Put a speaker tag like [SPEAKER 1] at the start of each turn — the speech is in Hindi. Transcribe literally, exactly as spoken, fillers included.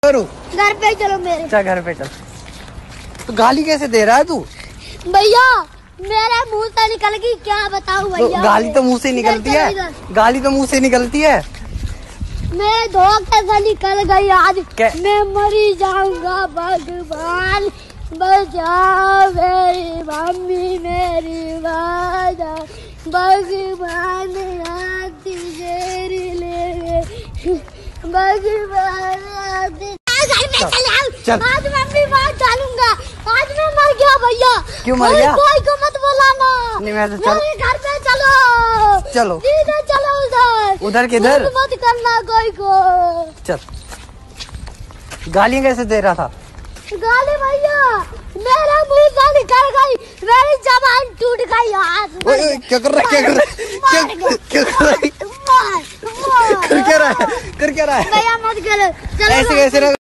[SPEAKER 1] घर पे चलो मेरे।
[SPEAKER 2] चल घर पे चल। तो गाली कैसे दे रहा है तू?
[SPEAKER 1] भैया मेरे मुंह से निकल गई, क्या बताऊं भैया।
[SPEAKER 2] तो गाली तो मुंह से निकलती है, गाली तो मुंह से निकलती है।
[SPEAKER 1] मेरे धोखे से निकल गई आज।
[SPEAKER 2] क्या?
[SPEAKER 1] मैं मरी जाऊंगा, भगवान बचाओ मेरी मम्मी मेरी बाजा, भगवान आती तेरी ले, भगवान आती।
[SPEAKER 2] चल।
[SPEAKER 1] आज मैं भी मार डालूंगा, आज मैं मर गया भैया।
[SPEAKER 2] क्यों मर गया?
[SPEAKER 1] कोई को मत बुलाना।
[SPEAKER 2] नहीं मैं तो चल।
[SPEAKER 1] घर पे चलो
[SPEAKER 2] चलो
[SPEAKER 1] सीधे चलो उधर।
[SPEAKER 2] उधर किधर?
[SPEAKER 1] मत करना कोई को।
[SPEAKER 2] चल। गालियाँ कैसे दे रहा था?
[SPEAKER 1] गाली भैया मेरा मुंह से निकल गई, मेरी जबान टूट गई। हाथ
[SPEAKER 2] ओए ओए क्या कर रहा है, क्या कर रहा है, क्या क्या कर रहा है,
[SPEAKER 1] मार मार
[SPEAKER 2] कर क्या रहा है, कर क्या रहा है?
[SPEAKER 1] भैया मत करो, चलो
[SPEAKER 2] ऐसे कैसे